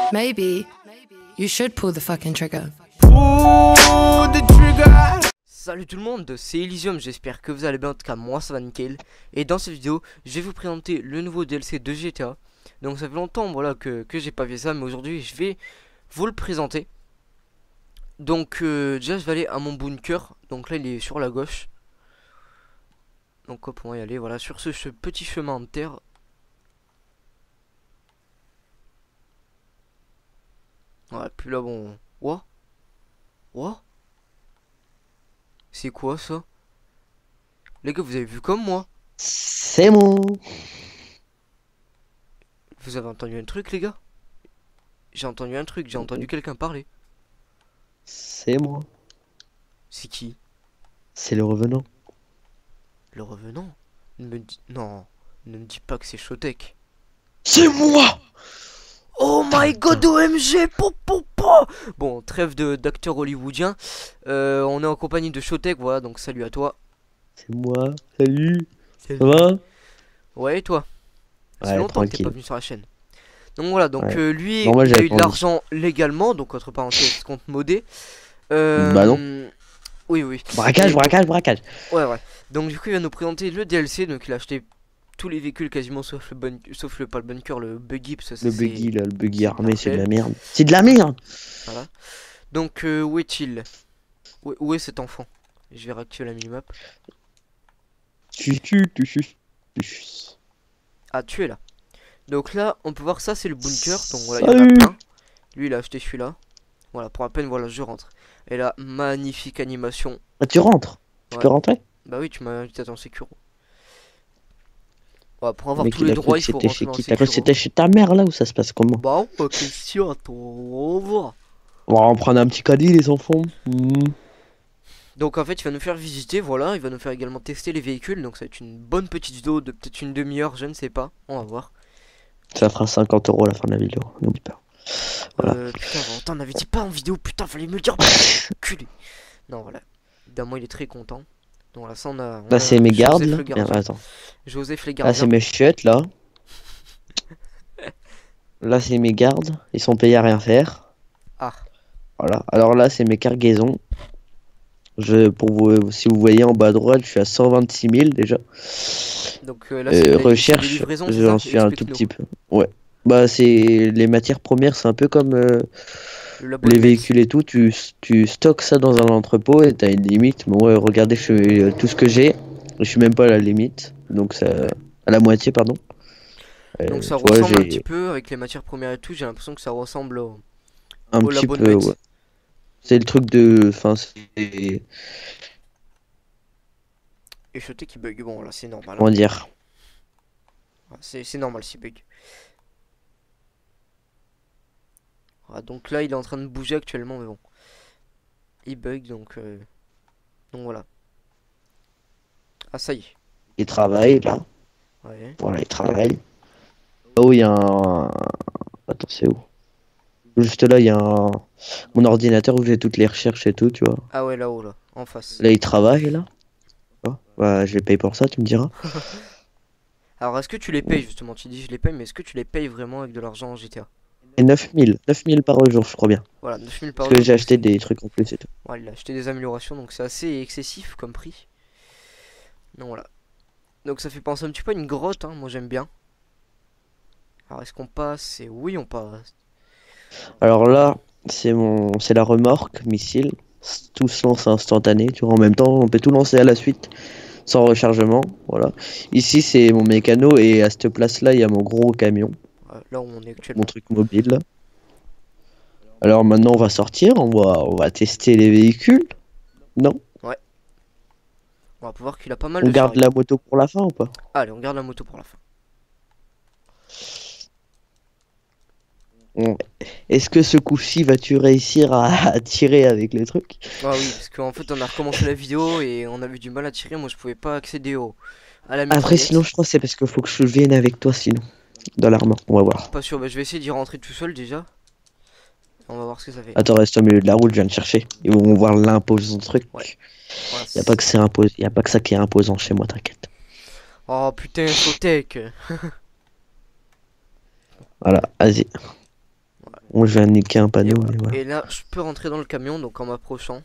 Maybe you should pull the fucking trigger. Pull the trigger. Salut tout le monde, c'est Elysium, j'espère que vous allez bien, en tout cas moi ça va nickel. Et dans cette vidéo, je vais vous présenter le nouveau DLC de GTA. Donc ça fait longtemps voilà, que j'ai pas fait ça, mais aujourd'hui je vais vous le présenter. Donc déjà je vais aller à mon bunker, donc là il est sur la gauche. Donc hop, on va y aller, voilà, sur ce petit chemin de terre. Voilà, puis là bon... What? What? C'est quoi ça? Les gars, vous avez vu comme moi? C'est moi. Vous avez entendu un truc, les gars? J'ai entendu un truc, j'ai entendu quelqu'un parler. C'est moi. C'est qui? C'est le revenant. Le revenant? Non, ne me dis pas que c'est Shotek. C'est moi. Oh my god, OMG, Bon, trêve d'acteurs hollywoodiens. On est en compagnie de Shotek, voilà, donc salut à toi. C'est moi. Salut. Salut. Ça va? Ouais, et toi? Ça fait Ouais, longtemps que t'es tranquille. pas venu sur la chaîne. Donc voilà, donc Ouais. lui, Non, moi, il a j'avais eu de pas envie. l'argent légalement, donc entre parenthèses, compte modé. Bah non. Oui. Braquage, Et braquage, braquage. ouais. Donc du coup, il va nous présenter le DLC, donc il a acheté tous les véhicules quasiment sauf pas le bunker, le buggy, parce que ça, Le c'est- buggy là, le buggy c'est armé, c'est de la mortel. merde. C'est de la merde. Voilà. Donc où est-il? Où est cet enfant? Je vais réactiver la minimap. Ah, tu es là. Donc là, on peut voir ça, c'est le bunker. Donc voilà, il y en a Salut. plein. Lui, il a acheté celui-là. Voilà, pour à peine, voilà, je rentre. Et là, magnifique animation. Ah, tu rentres. Tu Ouais. peux rentrer? Bah oui, tu m'as invité à ton sécuro. Ouais, pour avoir Mais tous les droits, il faut c'était rentrer chez dans le qui? T'as cru que sécuro. c'était chez ta mère là ou ça se passe comment? Bah, oh, question, attends, on va voir. On va en prendre un petit caddie les enfants. Donc en fait, il va nous faire visiter, voilà. Il va nous faire également tester les véhicules. Donc ça va être une bonne petite vidéo de peut-être une demi-heure, je ne sais pas. On va voir. Ça fera 50 € à la fin de la vidéo, n'oublie pas. Voilà. Putain, on avait dit pas en vidéo, putain, fallait me le dire. Culé. Non, voilà. Évidemment, il est très content. Donc voilà, ça on a. Là c'est mes gardes là. Le gardien. Merde, attends. Joseph les Là c'est gardiens. mes chiottes là. Là c'est mes gardes. Ils sont payés à rien faire. Ah, Voilà. Alors là c'est mes cargaisons. Pour vous, si vous voyez en bas à droite, je suis à 126 000 déjà. donc là, c'est des Recherche, livraisons, c'est j'en ça? suis un tout Explique-nous. petit peu. Ouais. Bah c'est les matières premières, c'est un peu comme Le labo les de Metz. véhicules et tout. Tu stockes ça dans un entrepôt et t'as une limite. Mais ouais, regardez, je suis tout ce que j'ai. Je suis même pas à la limite. Donc ça, à la moitié pardon. Donc ça tu vois, ressemble un j'ai petit peu avec les matières premières et tout. J'ai l'impression que ça ressemble un au petit labo de peu. Metz. Ouais. C'est le truc de, enfin c'est Et Shotek qui bug. Bon, là, c'est normal. comment dire. C'est normal s'il bug. Voilà, donc là, il est en train de bouger actuellement, mais bon. Il bug, donc voilà. Ah, ça y est. Il travaille là. Ouais. Voilà, il travaille. Oh, il y a un. Attends, c'est où? Juste là, il y a mon ordinateur où j'ai toutes les recherches et tout, tu vois. Ah ouais, là-haut, là, en face. Là, il travaille, là. Bah, je les paye pour ça, tu me diras. Alors, est-ce que tu les payes, justement? Tu dis je les paye, mais est-ce que tu les payes vraiment avec de l'argent en GTA? Et 9000 par jour, je crois bien. Voilà, 9000 par Parce que jour. j'ai donc acheté c'est- des trucs en plus et tout. Ouais, il a acheté des améliorations, donc c'est assez excessif comme prix. Donc voilà. Donc ça fait penser un petit peu à une grotte, hein, moi j'aime bien. Alors est-ce qu'on passe? Et oui, on passe. Alors là, c'est la remorque, missile. Tout se lance instantané, tu vois. En même temps, on peut tout lancer à la suite, sans rechargement, voilà. Ici, c'est mon mécano et à cette place-là, il y a mon gros camion, Là où on est mon actuellement. truc mobile, là. Alors maintenant, on va sortir, on va tester les véhicules. Non? On va pouvoir qu'il a pas mal On de garde charge. la moto pour la fin ou pas? Allez, on garde la moto pour la fin. Est-ce que ce coup-ci vas-tu réussir à tirer avec les trucs? Ah oui, parce qu'en fait on a recommencé la vidéo et on avait du mal à tirer. Moi je pouvais pas accéder à la Après, mitraillette. sinon, je crois que c'est parce qu'il faut que je vienne avec toi, sinon. Dans l'armement, on va voir. Pas sûr, bah, je vais essayer d'y rentrer tout seul déjà. On va voir ce que ça fait. Attends, reste au milieu de la route, je viens de chercher. Ils vont voir l'imposant truc. Ouais. Voilà, Y a pas que c'est y a pas que ça qui est imposant chez moi, t'inquiète. Oh putain, Shotek. Voilà, vas-y. Moi, je viens de niquer un Et, panneau, voilà. mais voilà. Et là, je peux rentrer dans le camion, donc en m'approchant.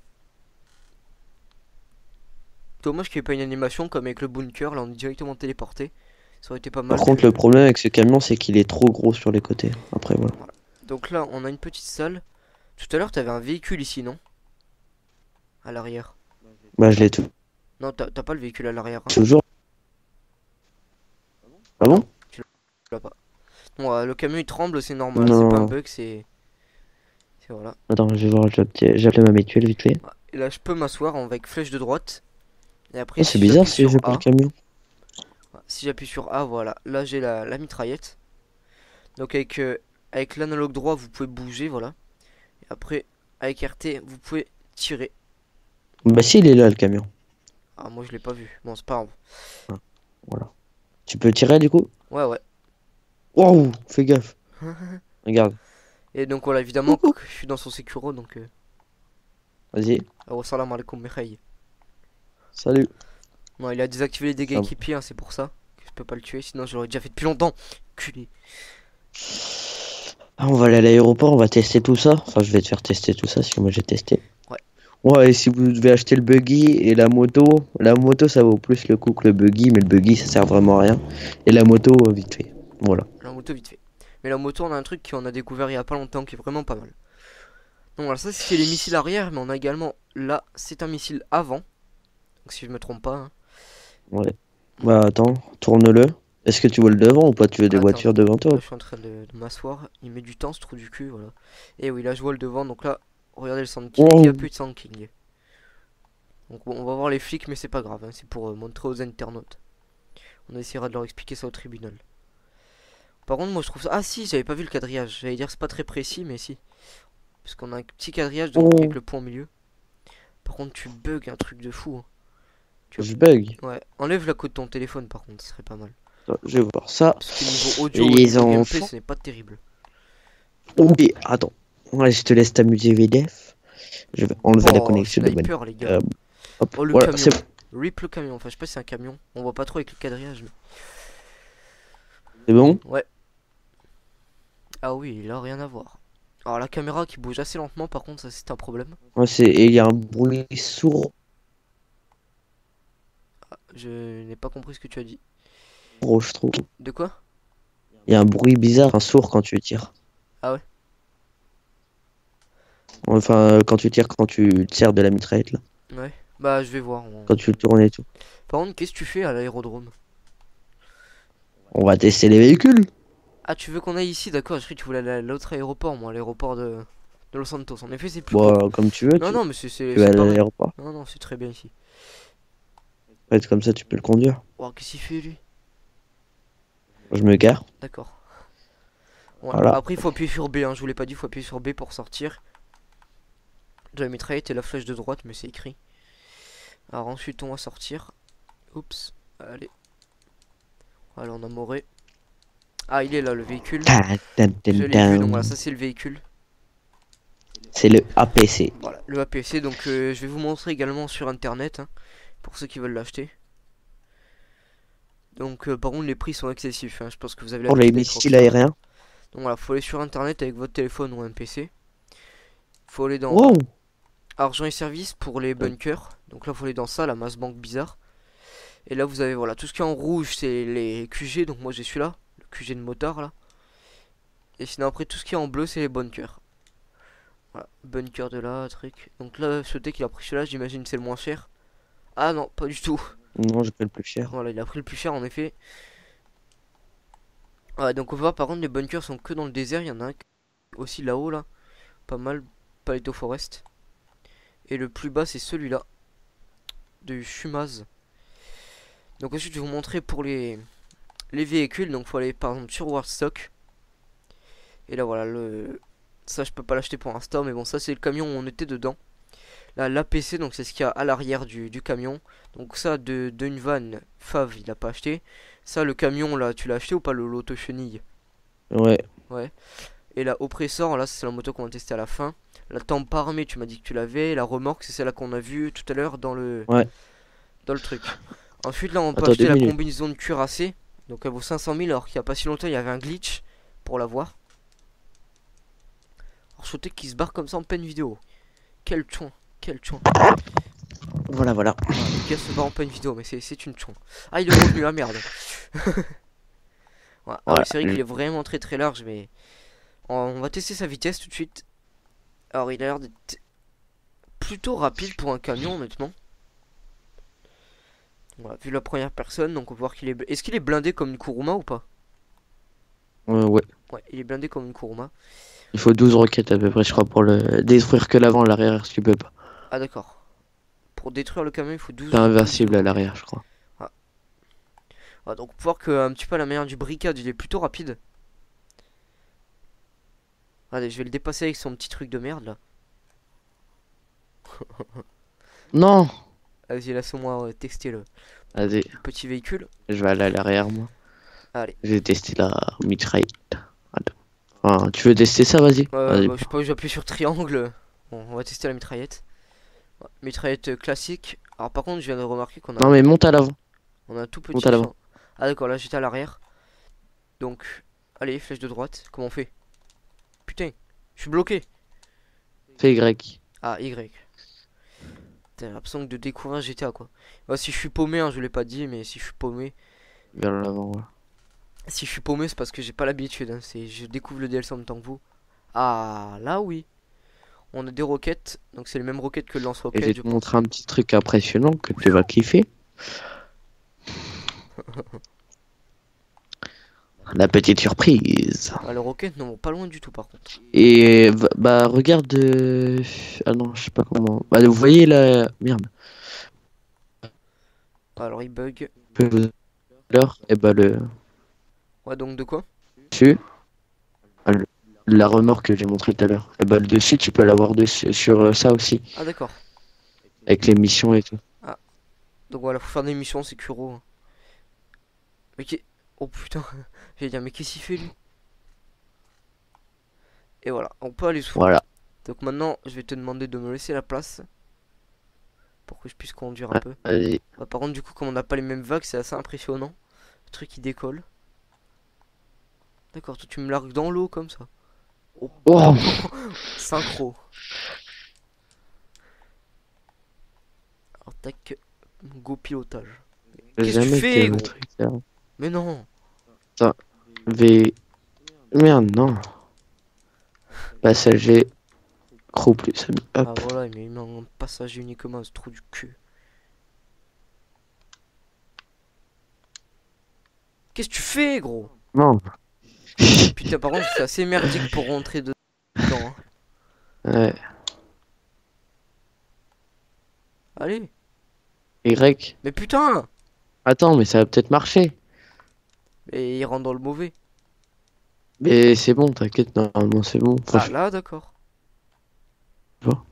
Dommage qu'il n'y ait pas une animation comme avec le bunker, là on est directement téléporté. Ça aurait été pas mal. Par contre, le problème avec ce camion, c'est qu'il est trop gros sur les côtés. Après, voilà. Voilà. Donc là, on a une petite salle. Tout à l'heure, t'avais un véhicule ici, non? À l'arrière. Bah, je l'ai Non, t'as pas le véhicule à l'arrière. Hein. toujours. Ah bon? Tu l'as pas. Bon, le camion il tremble, c'est normal. Non. C'est pas un bug, c'est. Voilà. Attends, je vais voir, j'ai appelé ma mutuelle vite fait. Et là, je peux m'asseoir avec flèche de droite. Et après, Oh, c'est bizarre j'appuie si je sur pas A, le camion. si j'appuie sur A, voilà. Là, j'ai la mitraillette. Donc, avec l'analogue droit, vous pouvez bouger, voilà. Et après, avec RT, vous pouvez tirer. Bah, si, il est là, le camion. Ah, moi, je l'ai pas vu. Bon, c'est pas grave. Voilà. Tu peux tirer du coup? Ouais, ouais. Waouh, fais gaffe. Regarde, Et donc, voilà, évidemment, je suis dans son sécuro, donc. vas-y. Salam alaikum, Mikhail. Salut. Non, il a désactivé les dégâts Ça va. équipiers, hein, c'est pour ça que je peux pas le tuer. Sinon, je l'aurais déjà fait depuis longtemps. Culé. Ah, on va aller à l'aéroport, on va tester tout ça. Enfin, je vais te faire tester tout ça, parce que moi j'ai testé. Ouais. Ouais, et si vous devez acheter le buggy et la moto ça vaut plus le coup que le buggy, mais le buggy ça sert vraiment à rien. Et la moto, vite fait. Voilà. La moto, vite fait. Mais la moto, on a un truc qu'on a découvert il y a pas longtemps qui est vraiment pas mal. Donc, voilà, ça c'est les missiles arrière, mais on a également là, c'est un missile avant. Donc, si je me trompe pas. Hein. Ouais. Bah attends, tourne-le. Est-ce que tu vois le devant ou pas? Tu veux des Attends. voitures devant toi? Là, je suis en train de m'asseoir. Il met du temps, ce trou du cul, voilà. Et oui, là, je vois le devant. Donc là, regardez le Sand King. Il n'y a plus de Sand King. Donc bon, on va voir les flics, mais c'est pas grave. Hein, c'est pour montrer aux internautes. On essaiera de leur expliquer ça au tribunal. Par contre, moi, je trouve ça. Ah si, j'avais pas vu le quadrillage. J'allais dire c'est pas très précis, mais si. Parce qu'on a un petit quadrillage donc, avec le pont au milieu. Par contre, tu bugs un truc de fou. Hein. Je bug. Ouais, enlève la code de ton téléphone par contre, ce serait pas mal. Attends, je vais voir ça. Parce que niveau audio, Les niveau gameplay, enfants. ce n'est pas terrible. Ok, attends. Ouais, je te laisse t'amuser VDF. Je vais enlever la connexion de sniper, les gars. hop, Oh, le voilà, camion. c'est Rip le camion. Enfin, je sais pas si c'est un camion. On voit pas trop avec le quadrillage. Mais... bon? Ouais. Ah oui, là, rien à voir. Alors, la caméra qui bouge assez lentement, par contre, ça c'est un problème. Ouais, et il y a un bruit sourd. Ah, je n'ai pas compris ce que tu as dit. Gros, je trouve. De quoi? Il y a un bruit bizarre, un sourd quand tu tires. Ah ouais? Enfin, quand tu tires, quand tu tires de la mitraillette là. Ouais. Bah, je vais voir. Quand tu le tournes et tout. Par contre, qu'est-ce que tu fais à l'aérodrome? On va tester les véhicules. Ah, tu veux qu'on aille ici? D'accord, je croyais que tu voulais aller à l'autre aéroport, moi, l'aéroport de Los Santos. En effet, c'est plus Bon, cool. comme tu veux. Non, non, mais c'est tu vas aller à pareil. l'aéroport. Non, non, c'est très bien ici. Ouais, comme ça, tu peux le conduire. Oh, qu'est-ce qu'il fait, lui? Je me gare. D'accord. Ouais. Voilà. Après, il faut appuyer sur B, hein. Je vous l'ai pas dit, il faut appuyer sur B pour sortir. De la mitraillette et la flèche de droite, mais c'est écrit. Alors ensuite, on va sortir. Oups. Allez. Voilà, on a moré. Ah, il est là, le véhicule. Je l'ai vu, donc voilà, ça c'est le véhicule. C'est le APC. Voilà, le APC. Donc je vais vous montrer également sur internet, hein, pour ceux qui veulent l'acheter. Donc par contre, les prix sont excessifs, hein. Je pense que vous avez Pour les l'habitude avec missiles Rockstar. aériens. Donc voilà, faut aller sur internet avec votre téléphone ou un PC. Faut aller dans Wow. argent et services pour les bunkers. Donc là, faut aller dans ça, la masse banque bizarre. Et là, vous avez voilà, tout ce qui est en rouge, c'est les QG. Donc moi, j'ai celui-là, le QG de motard là. Et sinon, après, tout ce qui est en bleu, c'est les bunkers. Voilà, bunker de là, truc. Donc là, ce deck, il a pris celui-là, j'imagine c'est le moins cher. Ah non, pas du tout. Non, j'ai pris le plus cher. Voilà, il a pris le plus cher en effet. Ouais, donc on va voir par contre, les bunkers sont que dans le désert. Il y en a un aussi là-haut là. Pas mal, Paleto Forest. Et le plus bas, c'est celui-là. De Shumaz. Donc ensuite, je vais vous montrer pour les véhicules. Donc faut aller par exemple sur Worldstock. Et là voilà, ça je peux pas l'acheter pour l'instant. Mais bon, ça c'est le camion où on était dedans. Là, l'APC, donc c'est ce qu'il y a à l'arrière du camion. Donc ça, de une vanne, Fav, il a pas acheté. Ça, le camion, là, tu l'as acheté ou pas, le l'auto chenille? Ouais. Ouais. Et la oppressor, là, c'est la moto qu'on va tester à la fin. La tempe armée, tu m'as dit que tu l'avais. La remorque, c'est celle-là qu'on a vue tout à l'heure dans le... Ouais. Dans le truc. Ensuite, là, on peut Attends, acheter 2 la minutes. combinaison de cuirassé. Donc elle vaut 500 000, alors qu'il y a pas si longtemps, il y avait un glitch pour l'avoir. Archoté qui se barre comme ça en pleine vidéo. Quel chouin, quel chouin. Voilà, voilà. Ah, le gars se barre en pleine vidéo, mais c'est une chouin. Ah, il est revenu, ah merde. Ouais, ah oui, c'est vrai qu'il est vraiment très très large, mais on va tester sa vitesse tout de suite. Alors, il a l'air d'être plutôt rapide pour un camion, honnêtement. Voilà, vu la première personne, donc on va voir qu'il est... Est-ce qu'il est blindé comme une Kuruma ou pas? Ouais. Ouais, il est blindé comme une Kuruma. Il faut 12 roquettes à peu près, je crois, pour le détruire que l'avant, l'arrière, si tu peux pas. Ah d'accord. Pour détruire le camion, il faut 12... C'est inversible à l'arrière, je crois. Ah, donc pour voir que un petit peu à la manière du bricade, il est plutôt rapide. Allez, je vais le dépasser avec son petit truc de merde là. Non! Vas-y, laisse-moi tester le Vas-y, petit véhicule. je vais aller à l'arrière, moi. Allez. Je vais tester la mitraille. Enfin, tu veux tester ça, vas-y. Vas-y. Bah, je sais pas, j'appuie sur triangle. Bon, on va tester la mitraillette. Ouais, mitraillette classique. Alors par contre, je viens de remarquer qu'on a... Non, mais monte à l'avant. On a un tout petit monte à l'avant. champ. Ah d'accord, là j'étais à l'arrière. Donc, allez, flèche de droite. Comment on fait? Putain, je suis bloqué. Fais Y. Ah, Y. T'as l'impression de découvrir GTA quoi. Bah, si je suis paumé, hein, je l'ai pas dit, mais si je suis paumé... Vers l'avant, ouais. Si je suis paumé, c'est parce que j'ai pas l'habitude. Hein. Je découvre le DLC en même temps que vous. Ah, là oui. On a des roquettes. Donc c'est les mêmes roquettes que le Et je lance-roquette. vais te montrer un petit truc impressionnant que tu vas kiffer. La petite surprise. Ah, les roquettes non, pas loin du tout par contre. Et bah regarde. Ah non, je sais pas comment. Bah vous voyez la merde. Alors il bug. Et bah le Ouais, donc de quoi? dessus. La remorque que j'ai montré tout à l'heure. Et bah le dessus, tu peux l'avoir dessus sur ça aussi. Ah d'accord. Avec les missions et tout. Donc voilà, faut faire des missions, c'est Kuro. Mais qui... Oh putain. J'allais dire, mais qu'est-ce qu'il fait lui? Et voilà, on peut aller sous. Voilà. Donc maintenant, je vais te demander de me laisser la place. Pour que je puisse conduire un peu. Vas-y. Bah, par contre, du coup, comme on n'a pas les mêmes vagues, c'est assez impressionnant. Le truc qui décolle. D'accord, toi tu me largues dans l'eau comme ça. Oh, Oh. synchro. Alors tac, go pilotage. Qu'est-ce que tu fais, gros? Mais non. V. Merde, non. Passager. Crew plus. Hop. Ah voilà, mais il met un passage uniquement, ce trou du cul. Qu'est-ce que tu fais, gros? Non. Putain, par contre, c'est assez merdique pour rentrer dedans. Hein. Ouais. Allez. Y. Mais putain! Attends, mais ça va peut-être marcher. Et il rentre dans le mauvais. Mais c'est bon, t'inquiète, normalement c'est bon. Ah là, d'accord. Bon.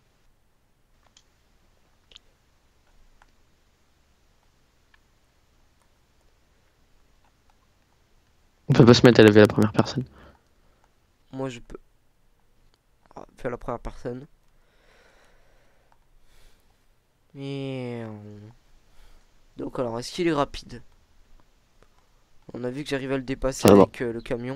On peut pas se mettre à lever la première personne. Moi, je peux. Ah, faire la première personne. Et... Donc alors, est-ce qu'il est rapide? On a vu que j'arrivais à le dépasser avec le camion.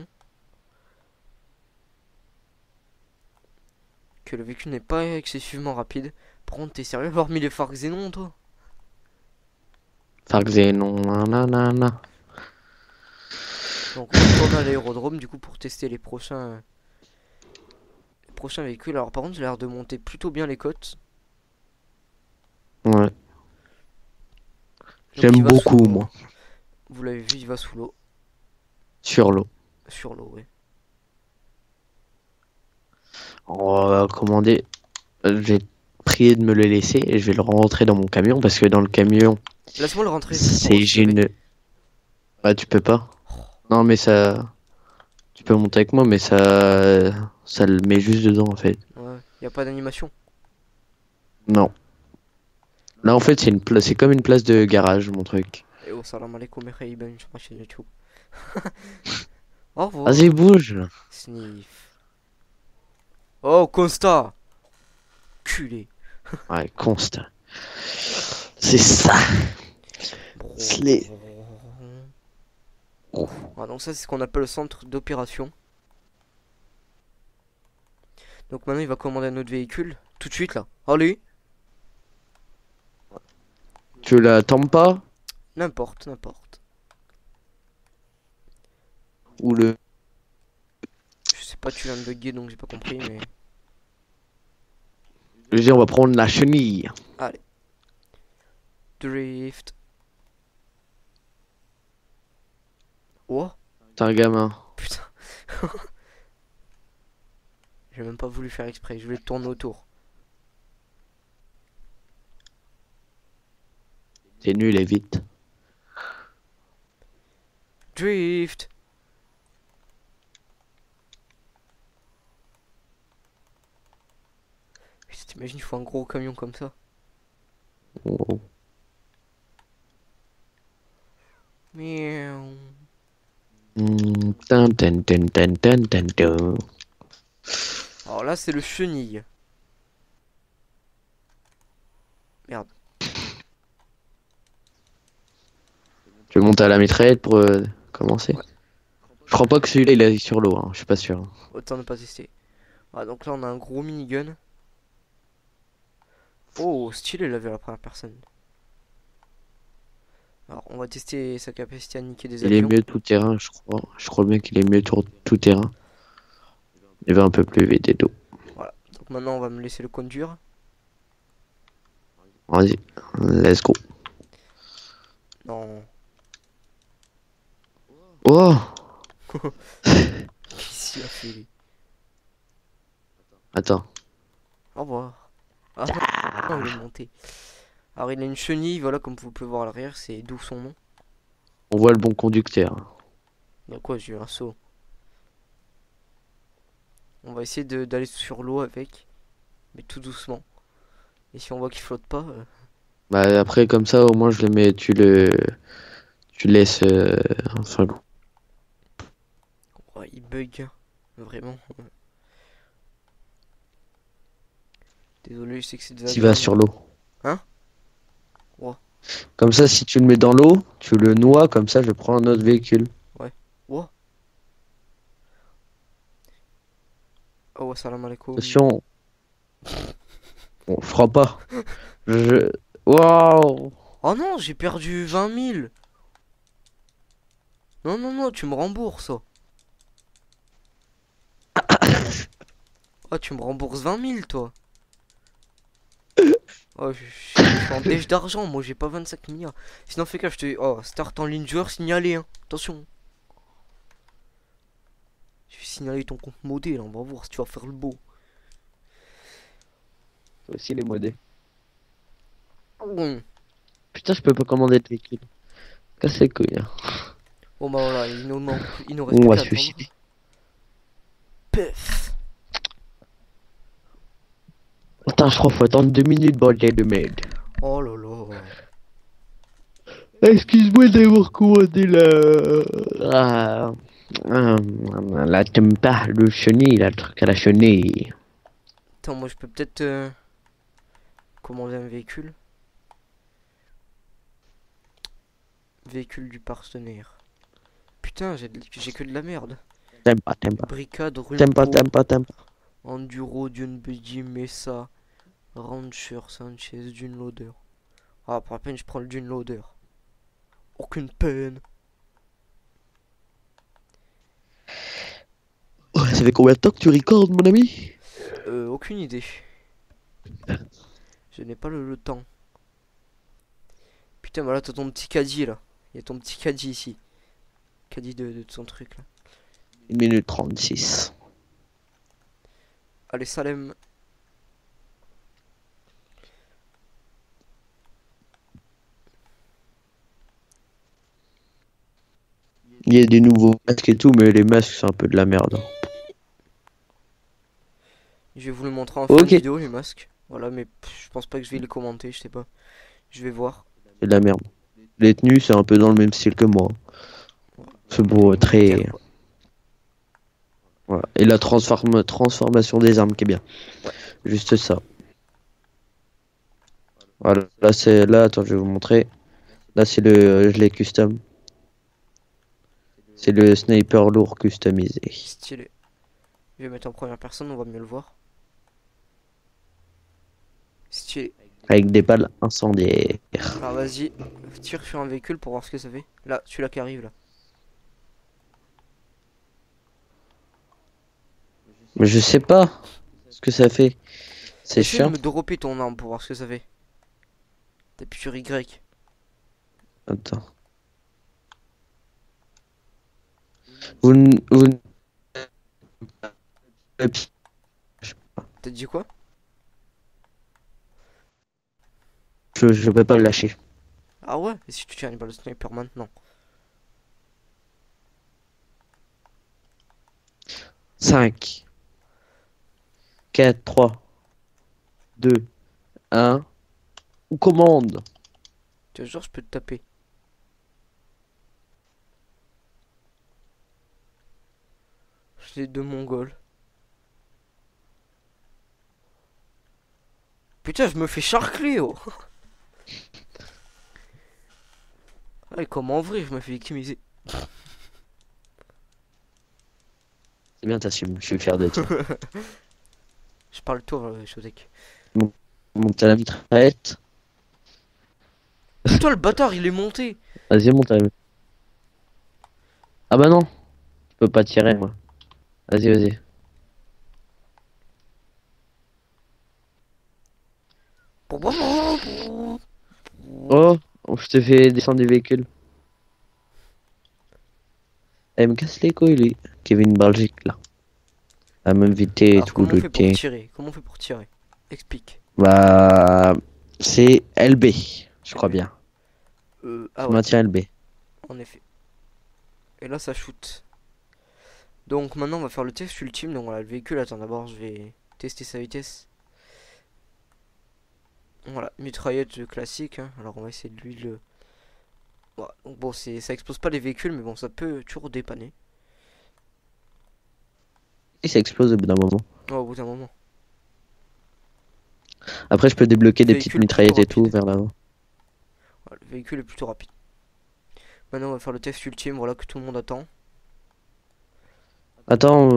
Que le véhicule n'est pas excessivement rapide. Par contre, t'es sérieux d'avoir mis les phares Xénon, toi? Phares Xénon, nanana. Donc on retourne à l'aérodrome du coup pour tester les prochains véhicules. Alors par contre, j'ai l'air de monter plutôt bien les côtes. Ouais. Donc, J'aime beaucoup, l'eau. moi. Vous l'avez vu, il va sous l'eau. Sur l'eau. Sur l'eau, oui. On va commander. J'ai prié de me le laisser et je vais le rentrer dans mon camion parce que dans le camion. Laisse-moi le rentrer. C'est j'ai une. Ah, tu peux pas. Non, mais ça. Tu peux monter avec moi, mais ça. Ça le met juste dedans en fait. Ouais, y a pas d'animation. Non. Là en fait, c'est comme une place de garage, mon truc. Et oh, salam alaikum, ben sur ma chaîne YouTube. Au revoir. Vas-y, bouge. Sniff. Oh, Costa. Culé. Ouais, constat. C'est ça. Slay. Ah, donc ça c'est ce qu'on appelle le centre d'opération. Donc maintenant il va commander un autre véhicule. Tout de suite là. Allez. Tu l'attends pas? N'importe, n'importe. Ou le... Je sais pas, tu viens de bugger donc j'ai pas compris mais... Je dis, on va prendre la chenille. Allez. Drift. Oh. C'est un gamin. Putain. J'ai même pas voulu faire exprès, je voulais tourner autour. T'es nul et vite. Drift. T'imagines, il faut un gros camion comme ça. Oh. Miaou. Tan, tan, tan, tan, tan, tan, tan. Alors là, c'est le chenille. Merde. Je vais monter à la mitraillette pour commencer. Ouais. Je crois pas que celui-là il est sur l'eau, hein. Je suis pas sûr. Autant ne pas tester. Ah, donc là, on a un gros minigun. Oh, stylé, la vue à la première personne. Alors, on va tester sa capacité à niquer des Il est avions. mieux tout terrain, je crois. Je crois bien qu'il est mieux tout terrain. Il va un peu plus vite et tout. Voilà. Donc maintenant, on va me laisser le conduire. Vas-y, let's go. Non. Oh! Qu'est-ce qu'il a fait, lui? Attends. Au revoir. Ah, non, il est monté. Alors, il a une chenille, voilà, comme vous pouvez voir à l'arrière, c'est d'où son nom. On voit le bon conducteur. Bah quoi, j'ai eu un saut. On va essayer d'aller sur l'eau avec, mais tout doucement. Et si on voit qu'il flotte pas, Bah après comme ça au moins je le mets, tu laisses enfin ouais, il bug, hein. Vraiment. Désolé, je sais que c'est tu des vas avions, sur l'eau. Hein? Ouais. Comme ça si tu le mets dans l'eau, tu le noies, comme ça je prends un autre véhicule. Ouais. Oh, salam alaikum. Attention. Bon, je crois pas. Je... Waouh. Oh non, j'ai perdu 20 000. Non, non, non, tu me rembourses. Oh, tu me rembourses 20 000, toi. Oh, je suis en déche d'argent, moi j'ai pas 25 milliards. Sinon, fais gaffe, je te. Oh, start en ligne joueur signalé, hein. Attention. Je vais signaler ton compte modé, là, on va voir si tu vas faire le beau. Aussi les modés. Bon, Putain je peux pas commander de véhicule. Casse les couilles. Hein. bon bah voilà, il nous reste On plus va qu'à se attendre. suicider. Pef. Putain je crois qu'il faut attendre 2 minutes bordel de merde. Oh là là. Excuse-moi d'avoir commandé la tempa, le chenille, le truc à la chenille. Attends, moi je peux peut-être commander un véhicule. Véhicule du partenaire. Putain, j'ai que de la merde. T'aimes pas. Bricade, T'aimes pas. Rumpo, Enduro, Dune Buddy, Mesa, Rancher, Sanchez, Dune Loader. Ah, pour la peine, je prends le Dune Loader. Aucune peine. Oh, ça fait combien de temps que tu recordes, mon ami? Aucune idée. Je n'ai pas le temps. Putain, voilà, t'as ton petit caddie là. Il y a ton petit caddie ici. Caddie de ton truc là. 1 minute 36. Allez, Salem. Il y a des nouveaux masques et tout, mais les masques c'est un peu de la merde. Je vais vous le montrer en fin de vidéo, les masques. Voilà, mais je pense pas que je vais les commenter, je sais pas. Je vais voir. C'est de la merde. Les tenues c'est un peu dans le même style que moi. C'est beau, très... Voilà. Et la transformation des armes qui est bien. Ouais. Juste ça. Voilà, là c'est... Là, attends, je vais vous montrer. Là c'est le gilet custom. C'est le sniper lourd customisé. Stylé. Je vais mettre en première personne, on va mieux le voir. Stylé. avec des balles incendiaires. Alors vas-y, tire sur un véhicule pour voir ce que ça fait. Là, celui-là qui arrive là. Mais je sais pas ce que ça fait. C'est Essaye de chiant. me dropper ton arme pour voir ce que ça fait. T'appuies sur Y. Attends. Vous, n- vous, n- T'as dit quoi? je peux pas le lâcher. Ah ouais? Et si tu tires une balle de sniper maintenant? 5, 4, 3, 2, 1. On commande. Tu vois, genre, je peux te taper. J'ai deux mongols. Putain, je me fais charcler, oh! Ah, et comme en vrai, je me fais victimiser. C'est bien, t'assumes. Je suis fier de toi. Je parle toi, Chodek. Monte à la mitraillette. Putain, le bâtard, il est monté! Vas-y, monte à la. Ah bah non. Je peux pas tirer, moi. Vas-y, vas-y. Oh, je te fais descendre du véhicule. Elle me casse les couilles, lui. Kevin Belgique, là. À m'inviter et Alors, tout comment on le fait pour thé. tirer? Comment on fait pour tirer? Explique. Bah, c'est LB, je crois LB. bien. Ah Je ouais, maintiens LB. en effet. Et là, ça shoot. Donc maintenant, on va faire le test ultime. Donc voilà, le véhicule. Attends, d'abord, je vais tester sa vitesse. Voilà, mitraillette classique. Hein. Alors, on va essayer de lui le. Voilà. Donc bon, ça explose pas les véhicules, mais bon, ça peut toujours dépanner. Et ça explose au bout d'un moment. Oh, au bout d'un moment. Après, je peux débloquer des petites Véhicule mitraillettes et plutôt tout rapide. vers l'avant. Voilà, le véhicule est plutôt rapide. Maintenant, on va faire le test ultime. Voilà, que tout le monde attend. Attends.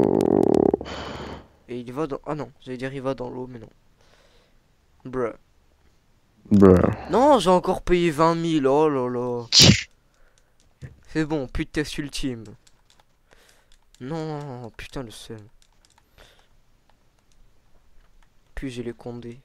Et il va dans. Ah non, j'allais dire il va dans l'eau, mais non. Bruh. Bruh. Non, j'ai encore payé 20 000. Oh là là. C'est bon, plus de test ultime. Non, putain, le seum. Puis j'ai les condés.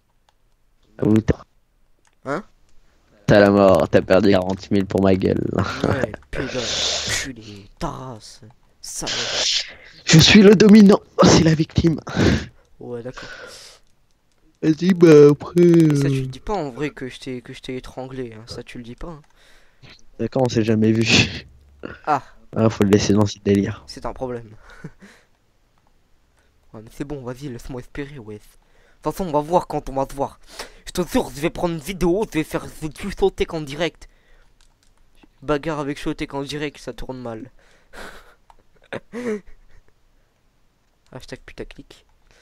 Hein? T'as la mort, t'as perdu 40 000 pour ma gueule. Ouais, putain, culé, tasse, salope. Je suis le dominant, c'est la victime. Ouais, d'accord. Vas-y, bah après. Et ça, tu le dis pas en vrai que je t'ai étranglé, hein. Ça, tu le dis pas. Hein. D'accord, on s'est jamais vu. Ah, Ah, faut le laisser dans ce délire. c'est un problème. Ouais, mais c'est bon, vas-y, laisse-moi espérer, ouais. De toute façon, on va voir quand on va se voir. Je te jure, je vais prendre une vidéo, je vais faire du Showtek en direct. Bagarre avec Showtek en direct, ça tourne mal. Hashtag putaclic.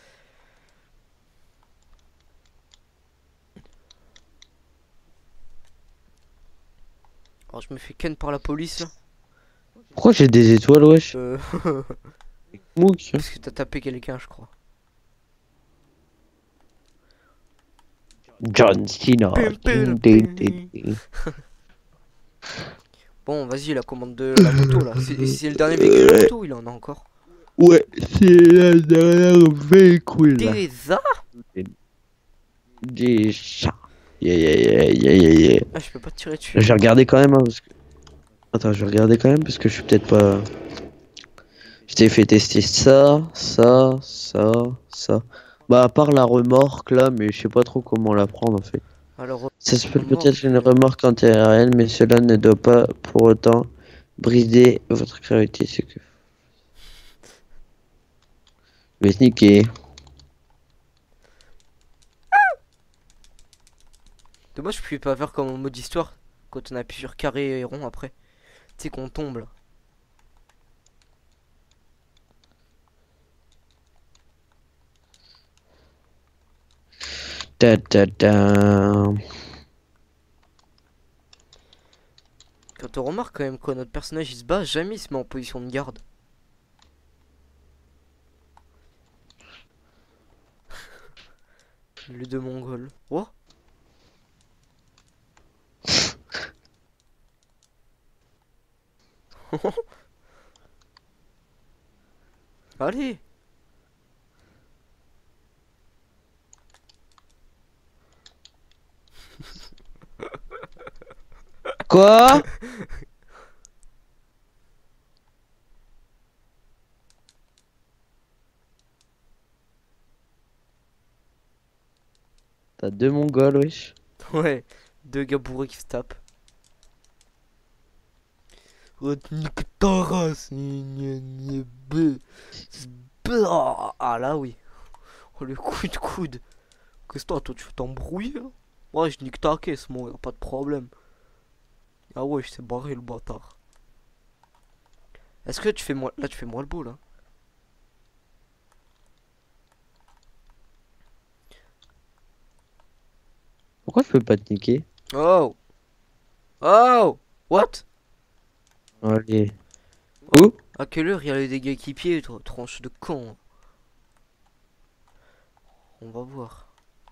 Alors, je me fais ken par la police là. Pourquoi j'ai des étoiles, wesh? Mouk. Parce que t'as tapé quelqu'un, je crois. John Cena. Ding, ding, ding, ding. Bon, vas-y, la commande de la moto là. C'est le dernier véhicule moto, il en a encore. Ouais, c'est la dernière véhicule. Déjà? Des chats. Yeah, yeah, yeah, yeah, yeah, yeah. Ah, je peux pas te tirer dessus. Je vais regarder quand même, hein, parce que. Attends, je vais regarder quand même, parce que je suis peut-être pas. Je t'ai fait tester ça. Bah, à part la remorque là, mais je sais pas trop comment la prendre en fait. Alors, Ça se peut remorque, peut-être une remorque antiaérienne, mais cela ne doit pas pour autant briser votre créativité. C'est que. Je vais se niquer. dommage, je pouvais pas faire comme en mode histoire. Quand on appuie sur carré et rond après. Tu sais qu'on tombe là. Ta ta ta. Quand on remarque quand même quand notre personnage il se bat, jamais il se met en position de garde. Les deux Mongols. Oh. Allez. Quoi? T'as deux Mongols, wesh. Ouais, deux gars bourrés qui se tapent. Oh, nique ta race. Ah là oui. Oh le coup de coude. Qu'est-ce que toi tu veux t'embrouiller là? Ouais, je nique ta caisse, moi, y'a pas de problème. Ah ouais, je sais barré le bâtard. Est-ce que tu fais moi. Là, tu fais moi le beau là? Pourquoi je peux pas te niquer? Oh! Oh! What? Allez. Où? À quelle heure il y a les dégâts équipiers, tranche de con? On va voir.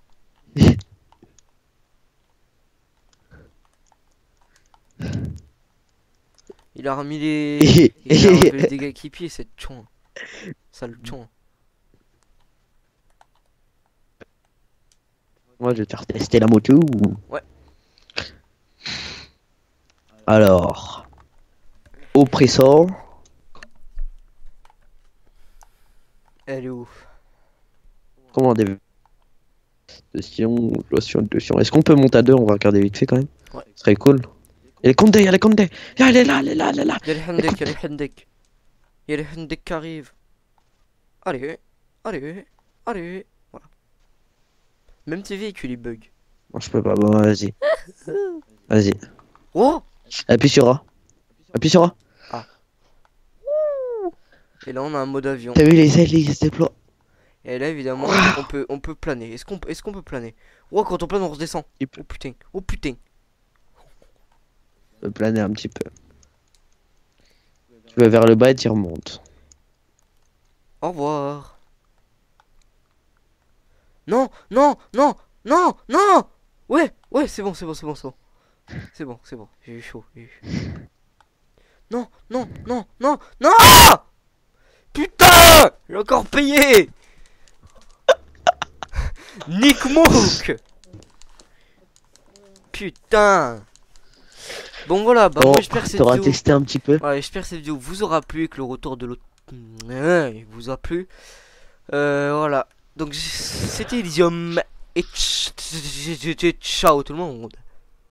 Il a remis les. Il a enlevé les dégâts équipiers, cette chon. Sale chon. Moi, je vais te faire tester la moto. Ouais. Alors. Oppressor. Elle est où? Commandez. Lotion. Est-ce qu'on peut monter à deux? On va regarder vite fait quand même. Ouais. Ce serait cool. Il y a les Condé, il y a les Condé. Elle est là. Il y a les Hendek, il y a les Hendek. Il y a les Hendek qui arrivent. Allez. Voilà. Même tes véhicules ils bug. Non, je peux pas. Bon, vas-y. Vas-y. Oh! Appuie sur A. Et là on a un mode avion. T'as vu les ailes, ils se déploient. Et là évidemment on peut planer. Est-ce qu'on peut planer? Oh, quand on plane on redescend. Oh putain. On peut planer un petit peu. Tu vas vers le bas et tu remontes. Au revoir. Non. Ouais, c'est bon. C'est bon. J'ai eu chaud. Non. Putain! J'ai encore payé. Nick Mook. Putain. Bon voilà, bah moi j'espère que cette t'auras vidéo... testé un petit peu. Ouais, j'espère que cette vidéo vous aura plu et que le retour de l'autre... il vous a plu. Voilà. Donc c'était Elysium et ciao tout le monde.